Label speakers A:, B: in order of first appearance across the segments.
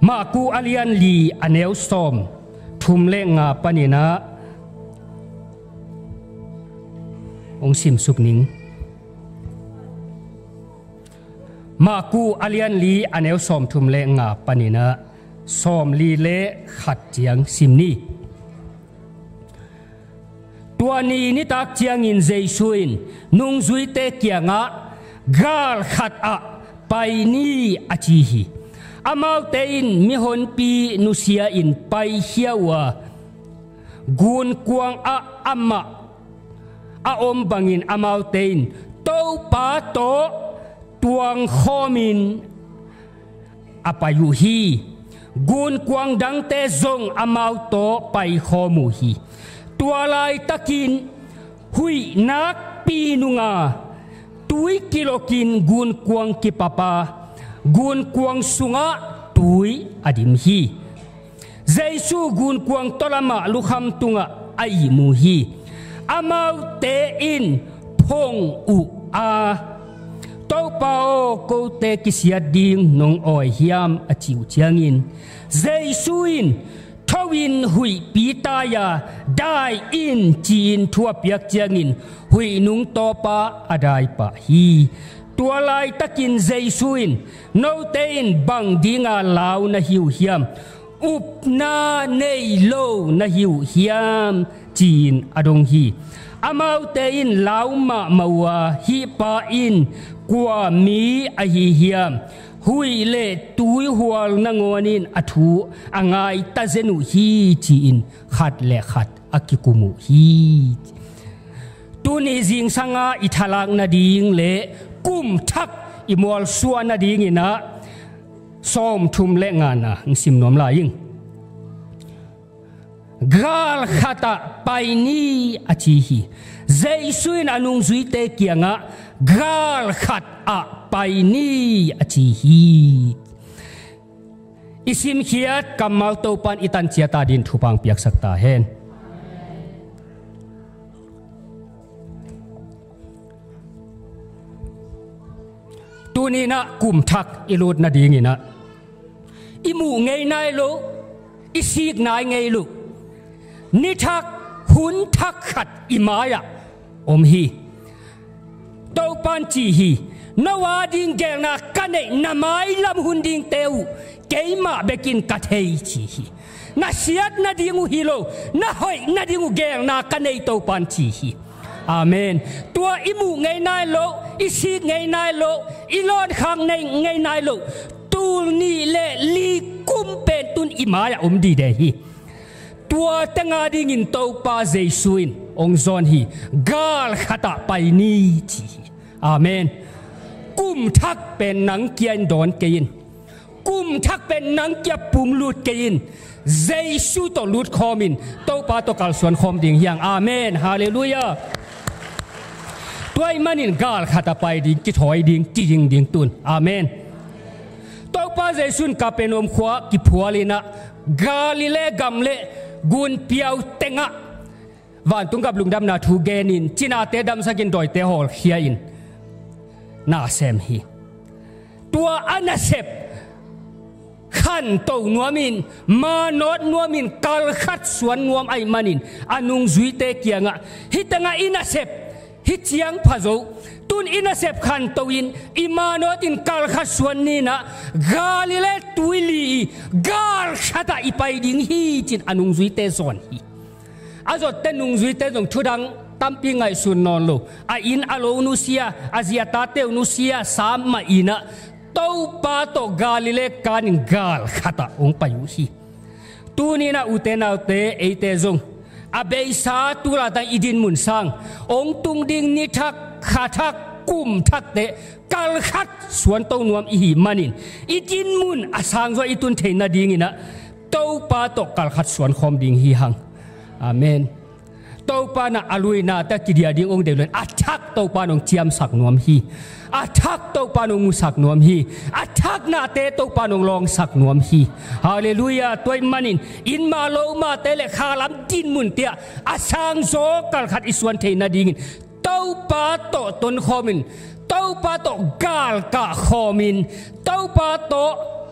A: มากูอเลียนลีอเนลสมทุมเลงาปนินะองสิมสุกนิงมากูอเลียนลีอเนลสมทุมเลงาปนินะสมลีเลขัดเจียงสิมนีตัวนี้นิตักเจียงอินเจสุอินนุงจุยเตเกียงะกาลขัดอะไปนี่อาชีฮีอามาเตอินมิฮอนปีนุเซียอินไปเฮียวะกุนกวงอะอามาอาอมบังอินอามาเตอินโตปาโตตวงขมินอาปายุฮีกุนกวงดังเตซงอามาโตไปขมูฮีตัวลายตะกินหุยนักปีนุงาตุยกิโลกินกุนกวงกิปปากุนกวงสุงะตุยอดิมฮีเจสูกุนกวงตลมาลุคำตุงะไอมูฮีอามาเตอินพงอุอาโตเปาโกเตกิสยาดิงนงออยฮิยามอจิวเจียงอินเจสูอินทวินหุยปีตายาได้อินจีนทั่วเปียกเจียงอินหุยนุงโตปาอดายปะฮีตัวลายตะกินเจสุอินโนเตอินบังดิงาลาวนะฮิวเฮียมอุปนาเนยโลนะฮิวเฮียมจีนอดงฮีอามาเตอินลาวมาเมาวาฮิปาอินกัวมีอหิเฮียมหุยเล่ตุยหัวลนงวนินอทูอ่างไอตาเจนุฮีจีนขัดและขัดอากิกุมุฮีตุนิจิงสังอาอิทาลังนาดิงเล่กุมทักอิมวลส่วนนาดิงินะส้มทุมเล่งานนะสิมนอมลายิงกาลขัดไปนี่อาชีฮีเจสุนอนุงจุยเตเกียงะกาลขัดอะไปนี่อาชีฮีอิสิมเขียดกำมาโตปันอิตันเจียตาดินทุปังเปียกสักตาเห็นตัวนี้นะกุมทักอิลูดนาดีงี้นะอิมูไงนายลูอิสิกนายไงลูนิทักหุนทักขัดอิมายะอมฮีโตปันจีฮีนวาดิงแกงนากันเนนาไม้ลำหุนดิงเตวเกยมาเบกินกัดเฮจีฮีนาเสียดนาดิงูฮิโลนาหอยนาดิงูแกงนากันเนโตปันจีฮีอาเมนตัวอิมูไงนายโลอิสิไงนายโลอิลอนขังในไงนายโลตูนี่เล่ลีกุมเป็นตุนอิมายะดีเดฮีตัวตั้งอาดิงินโตปาเจสุอินองซอนฮีกาลขัดไปนี่จีอาเมนกุมทักเป็นนังเกียนดอนเกียนกุมทักเป็นนังเกียปุ่มลุดเกียนเจสุตลุดคอมินโตปาโตกัลส่วนคอมดิ่งยังอาเมนฮาเลลูยาตัวมันอินกาลขัดไปดิ่งกิถอยดิ่งจิงดิ่งตุนอาเมนโตปาเจสุนกับเป็นอมขวากิพัวลินะกาลิเลกัมเลกุนเปียวเตงะวันตุงกับลุงดำนาทูเกนินจินาเตดำสกินดอยเตหอลเฮียอินนาเซมฮีตัวอันเซปขันโตนัวมินมานอดนัวมินกาลขัดสวนนัวมไอมันินอนุงจุยเตเกียงะฮิตงะอินาเซปฮิตยังพะโจตุนอินาเซปขันโตอินอิมานอดินกาลขัดสวนนี่นะกาลิเลตุยลีกาลขัดอีไปดิงฮีจินอนุงจุยเตซอนฮีอาจจะเตนุงจุยเตจงทุดังตั้มปีไงสุนนอนโลอาอินอโลนุเซียอาเซียตาเตนุเซียสามมาอินะโตปาโตกาลิเลกานิกาลขัดองไปอยู่ฮีตูนี่นะอุเตนาเตเอเตจงอาเบยสาตุลาตังอิดินมุนสังองตุงดิงนิทักขาทักกุมทักเตกาลขัดสวนโตนวมอีหิมันินอิดินมุนอาสังโซอิตุนเทนาดิงินะโตปาโตกาลขัดสวนคอมดิงฮีหังอาเมนโตปานะอลุยนาตะกิเดียดิงองเดลนอัทักโตปานองเจียมสักนวมฮีอัทักโตปานองมุสักนวมฮีอัทักนาเตโตปานองลองสักนวมฮีฮาเลลูยาตัวมันินอินมาโลมาเตเลคาลัมดินมุนเตียอาสังโซกัลขัดอิสวนเทนาดิงินโตปาโตตนคอมินโตปาโตกาลกะคอมินโตปาโต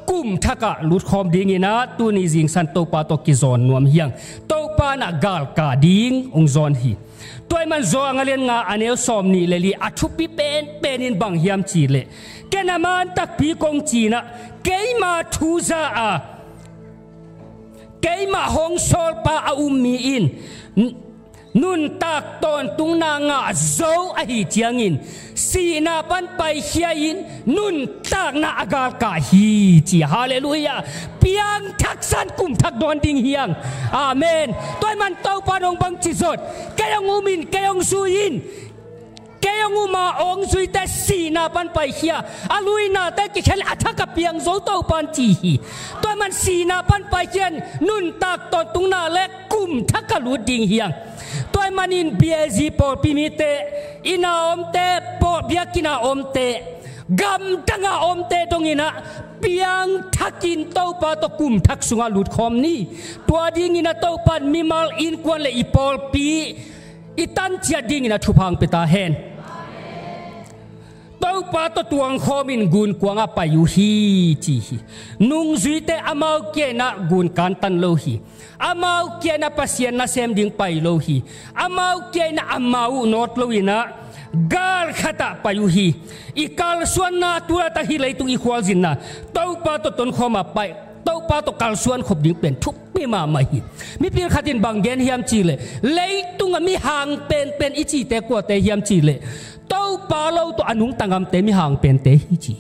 A: กุมทักะลุดคอมดิ้งนะตัวนี้จิงสันโตปาตกิจอนนวมเฮียงโตปานะกาลกาดิ้งองจอนฮีตัวมันจองเลียนงาอันเอลสอมนี่เลยลีอัทุปีเป็นอินบังเฮียมจีเลแกนามันตักปีกงจีนะเกยมาทูซาอาเกยมาฮงโซลปาอาอุมมีอินนุนตักตอนตุงนางาโซอหิเจียงอินสีนาปันไปเฮียอินนุนตักนาอากาลกาฮีจีฮาเลลูยาเปียงทักสันกุมทักดอนดิงเฮียงอาเมนตัวมันเต้าปานองบังจิสดแกยังอุมินแกยังสุยินแกยังอุมาองสุยแต่สีนาปันไปเฮียอาลุยนาแต่กิเชลอัฐกับเปียงโซเต้าปานจีฮีตัวมันสีนาปันไปเฮียนนุนตักตอนตุงนาและกุมทักกะลุดิงเฮียงตัวมันอินเบียจีปอปิมิเตอินาอมเตปอเบียกินาอมเตกัมตังอาอมเตตรงนี้นะเปียงทักินเต้าปาตกุมทักสุงาลุดคอมนี่ตัวดิ้งนะเต้าปันมิมาลอินกวนเลยอีปอลปีอีตันเจียดิ้งนะทุพังเปตาเฮนเต้าปาตตัวงคอมินกุนกวางไปอยู่ฮีจีนุงจุยเตอามาวเกนะกุนกันตันโลฮีอามาวเกนะปัสยานะเซมดิ้งไปโลฮีอามาวเกนะอามาวโนตโลฮีนะกาลขัดไปอยู่ฮีอีกาลส่วนนาตัวตะฮีเลยตุงอีควอลจินนะเต้าปาตต้นข้อมาไปเต้าปาตกาลส่วนขบดิ้งเป็นทุกปีมาไม่ฮีมีเพียงขัดินบางเกนเฮียมจีเลยเลยตุงมีห่างเป็นอิจิเตกัวเตเฮียมจีเลยเต้าปาเราตัวอนุงตังมเตมีห่างเป็นเตฮิจี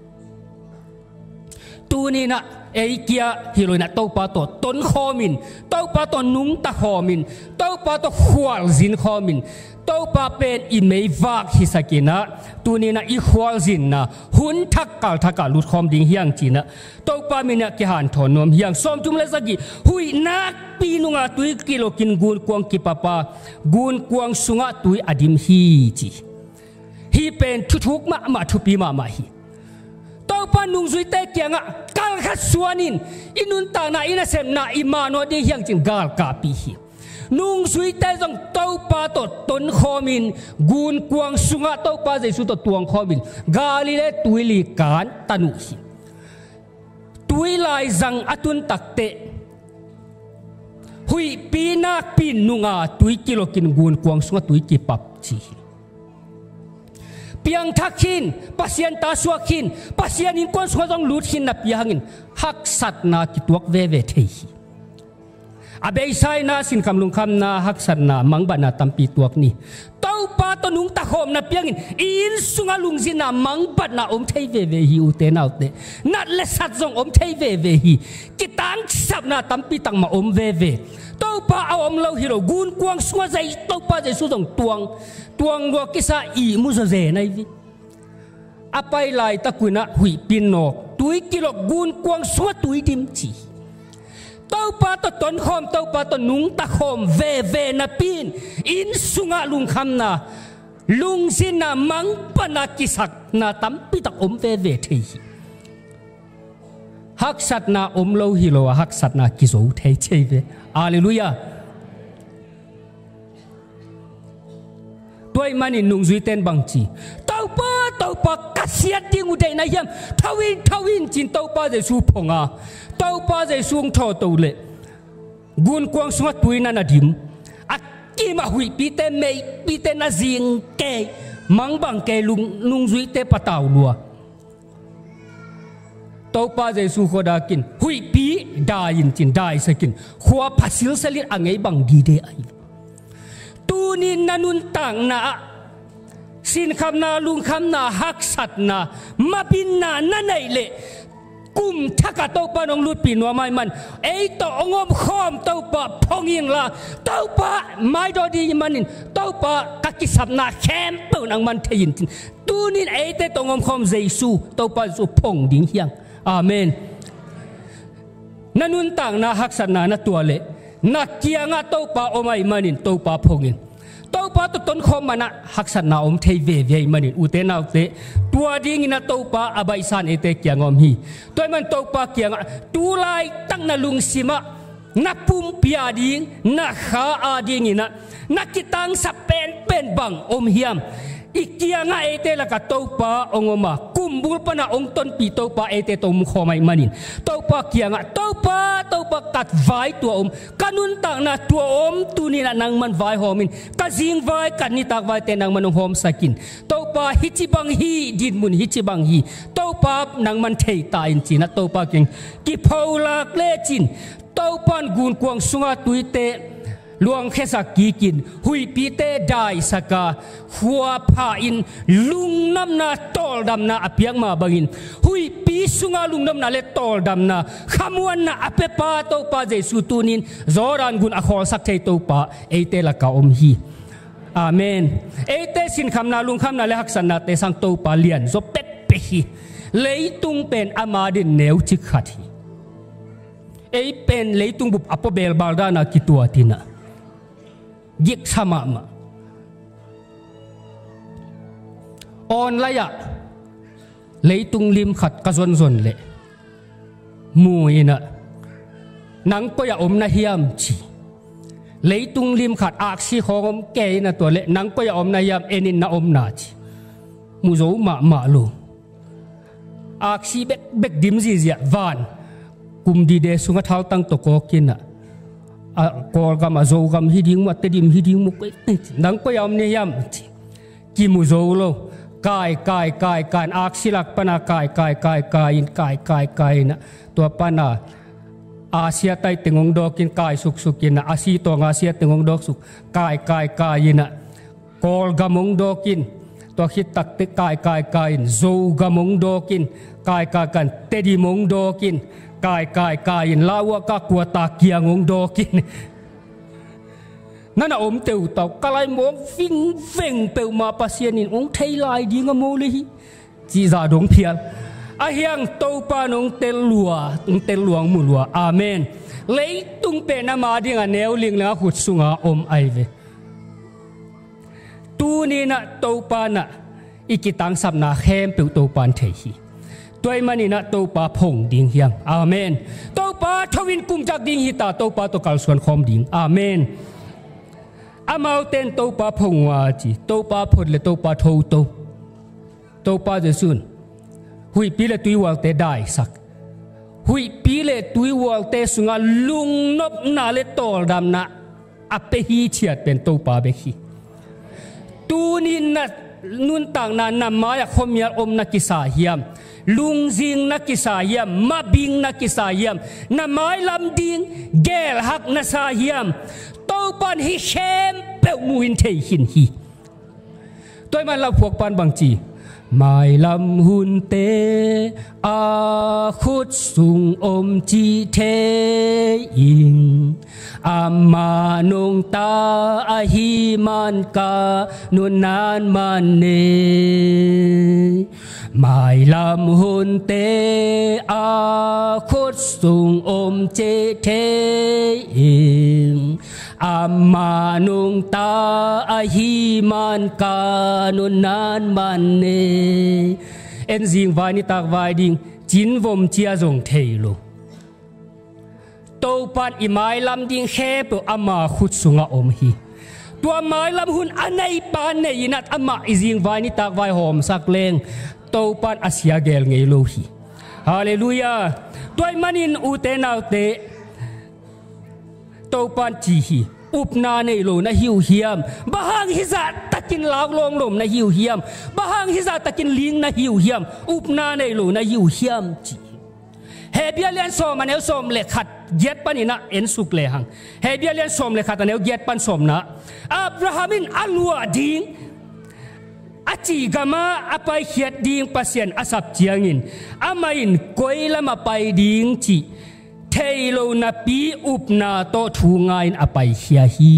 A: ตัวนี้นะเอเกียฮิโรนะเต้าปาตัวต้นคอมินเต้าปาตัวนุงตะคอมินเต้าปาตัวขวาจินคอมินเต้าปาเป็นอิเมย์วักฮิสกินะตัวนี้นะอีขวาจินนะหุ่นทักกาลุดคอมดิ้งเฮียงจีนะเต้าปามินะกิหันถอนนวมเฮียงซ้อมจุ่มเลสกิหุยนักปีนุงาตุยกิโลกินกุนกวงกิปะปากุนกวงสุงาตุยอดิมฮีจีฮีเป็นทุกมาทุปีมาฮีเต้าปานุงจุยเตเกียงะกาลขัดสวนินอินุนตานาอินาเซมนาอิมาโนดิ้งเฮียงจิงกาลกาปีฮีนุงสุยเตจงเต้าปาตต้นคอมินกุนกวงสุงะเต้าปาเจสุตตวงคอมินกาลิเลตุยลีการตันุฮีตุยลายจังอตุนตักเตหุยปีนักปีนุงาตุยกิโลกินกุนกวงสุงะตุยกิปับจีเปียงทักขินปัสยันตาสวกินปัสยันอินกวนสุงะจงลุดขินนับยังอินฮักสัตนากิตัวเวเวเทฮีอาเบยไซนาสินคำลุงคำนาฮักสันนามังบานาตัมปีตัวนี้เต้าปาตนุงตะโฮมนับยังอินสุงาลุงจินามังบานาอมเทเวเวฮีอุเตนาอุเตนัดเลสัตจงอมเทเวเวฮีกิตังสับนาตัมปีตังมาอมเวเวเต้าปาเอาอมเลาฮิโรกุนกวงสุงาใจเต้าปาใจสุดงตวงวัวกิสาอีมุสเจนไอวิอาไปไล่ตะกุนะหุยปินนกตุยกิโลกุนกวงสุงาตุยดิมจีเต้าปาตต้นคอมเต้าปาตนุงตะคอมเวนับปินอินสุงาลุงคำนาลุงสินามังปนากิสักนาตัมปิตักอมเวเทฮีฮักสัตนาอมโลฮิโลฮักสัตนากิโซเทเชเวอาเลลูยาตัวมันนุงจุยเต็นบังจีเต้าปากัสยาดิ้งอุเดนายมทวินจินเต้าปาเจสูพงาเต้าปาเจสูงทอตัวเล่กุนกวงสุงตุยนันดิมอักกิมาหุยปีเตเมย์ปีเตนาจิงเกมังบังเกลุงนุงจุยเตปะตาวลัวเต้าปาเจสูขดากินหุยปีได้ยินจินได้สกินขัวพัสิลสลิดอังไงบังดีเดไอตูนินนันุนตังนาสินคำนาลุงคำนาฮักสัตนามาบินนานั่นไอเล่กุมทักเต้าปานองลุดปีนัวไม่มันไอต่องอมข้อมเต้าปะพองยิงละเต้าปะไม่ดอดีมันนินเต้าปะกักิสับนาแคมเปิลนังมันเทียนจินตูนินไอเตตองอมข้อมเจสูเต้าปะสูพองดิ้งเฮียงอาเมนนันุนตังนาฮักสัตนานาตัวเล่นักเกียงเต้าปะอไม่มันนินเต้าปะพองยิงเต้าปาต้นคอมมันฮักสันนาอมเทเวมันอุเตนาอุเตตัวดิ้งนะเต้าปาอบายสันเอเตเกียงอมฮีตัวมันเต้าปาเกียงตัวไล่ตั้งนาลุงซิมะนักปุ่มพิอาดิ้งนักขาอาดิ้งนะนักกิตังสับเป็นบังอมเฮียม ikia nga ete la ka topa ongoma kumbul pa na ong ton pi topa ete to mukho mai manin topa kia nga topa kat vai tua kanun tak na tua tuni na nang man vai homin kazing vai kan ni tak vai te nang manong hom sakin topa hichibang hi din mun hichibang hi topa nang man thei ta in china topa king ki phaulak le chin topan gun kuang sunga tuite luang khesa kikin hui pite dai saka hua pha in lungnam na tol dam na apiang ma bangin hui pi sunga lungnam na le tol dam na khamuan na apepa to pa jesu tunin zoran gun akhol sak thei to pa eite la ka hi amen eite sin khamna lung khamna le haksan na te sang to pa lian zo pet pe hi leitung pen amadin neu chi khat hi ei pen leitung bup apobel balda na kitua tina gick sama ma on laya leitung lim khat ka zon zon le muina nang ko ya na hiam chi leitung lim khat aksi khom ke na to le nang ko ya na hiam enin na na chi mu zo ma lu aksi bek dim ji zia van kum di de sunga thau tang to ko kina kol gam azo gam hiding ma tedim hiding mu nang ko yam ne yam ki mu zo lo kai aksilak pana kai na to pana asia tai tengong dokin kai sukin na asi to nga asia tengong dok suk kai na kol gamong dokin to hit tak te kai zo gamong dokin kai kan tedimong dokin kai in lawa ka kuata kiangong dokin nana teu tau kalai mong fing veng peu ma pasienin ong thei lai di nga mo le hi chi za dong phial a hiang to pa nong tel luang mu lua amen leitung pe na ma ding a neu ling la khut sunga ai ve tu ni na to pa na ikitang sap na khem peu to pan thei hi toy mani na to pa phong ding hiang amen to pa thawin kum jak ding hi ta to pa to kal suan khom ding amen amau ten to pa phong wa chi to pa phot le to pa tho to pa je sun hui pi le tui wal te dai sak hui pi le tui wal te sunga lung nop na le tol dam na ape hi chiat pen to pa be hi tu ni na nun tang na ma ya khom ya na kisa hiam lung zing na kisayam mabing na kisayam na mai lam ding gel hak na sayam to pan hi shem pe muin thei hin hi toy man la phok pan bang chi mai lam hun te a khut sung chi the ing amma nong ta a hi man ka nun nan man ne mai lam hun te a khut sung che the ing amma nong ta a hi man ka nun nan man ne en jing vani tak vai ding chin vom chia jong thei lo to pan i mai lam ding khe pe ama khut sunga hi tua mai lam hun anai pan ne inat ama i jing vani tak vai hom sak leng to pan asia gel ngei lo hi hallelujah toy manin u te nau te to pan chi hi upna nei lo na hiu hiam bahang hiza takin law long lom na hiu hiam bahang hiza takin ling na hiu hiam upna nei lo na hiu hiam chi hebialian som anel som le khat get panina en suk le hang hebialian som le khat anel get pan som na abrahamin alwa ding achi gama apai khiat ding pasien asap chiangin amain koilama pai ding chi thelo na pi upna to thungai apai hia hi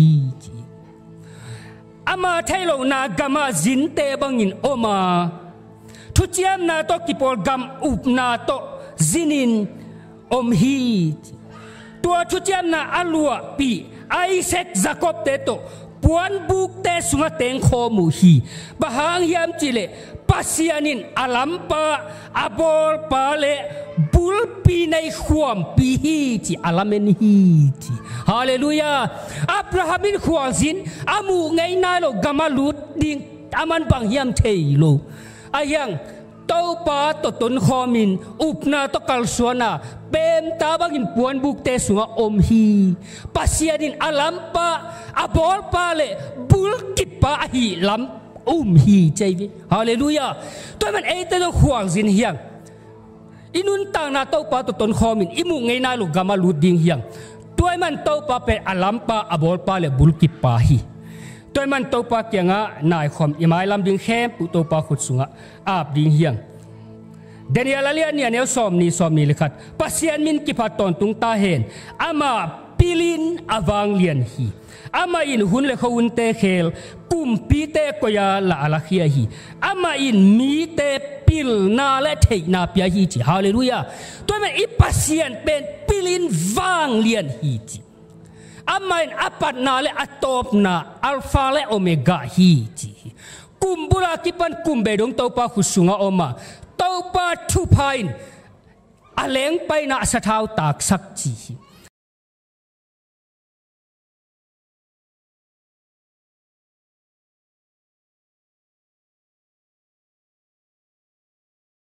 A: ama thelo na gama zinte bangin oma thuchiam na to kipol gam upna to zinin hi tua thuchiam na alua pi Isaac Jacob te to puan buk te sunga teng kho mu hi bahang hiam chile pasianin alampa abol pale bulpi nei khuam pi hi chi alamen hi chi hallelujah abrahamin khwalzin amu ngai na lo gamalut ding อามันบางเฮียมเทยโลอายังเต้าป้าตตนคอมินอุปนาตกัลสวนาเปมตาบักินปวนบุกเตสุงอมฮีปัสยาดินอลัมปะอบอลปาเลบุลกิปะฮีลัมฮีใจวิฮาเลลูยาตัวมันเอเตโลขวางสินเฮียงอินุนต่างนาเต้าป้าตตนคอมินอิมุงไงนาลูกามาลูดิงเฮียงตัวมันเต้าป้าเป็นอลัมปะอบอลปาเลบุลกิปะฮีตัวมันเต้าป้าเกียงะนายคอมอิมายลำดิงแคมปุเต้าป้าขุดสุงะอาบดิงเฮียงเดนียลเลียเนี่ยเนี่ยสอมนี่เลยครับปัสยามินกิพัดตอนตุงตาเห็นอามาปิลินอวังเลียนฮีอามาอินหุ่นเลขหุ่นเตเคลกุมปีเตกยาละอาลักยาฮีอามาอินมีเตปิลนาและเทนาเปียฮีจีฮาเลลูยาตัวมันอีปัสยานเป็นปิลินวังเลียนฮีจีอามาอินอปัตนาและอัตบนาอัลฟาและโอเมกาฮีจีกุมบุรากิปันกุมเบดงเต้าปาขุสุงะอมาเต้าป้าทุพายอาเลงไปนาสะท้าวตากสักจี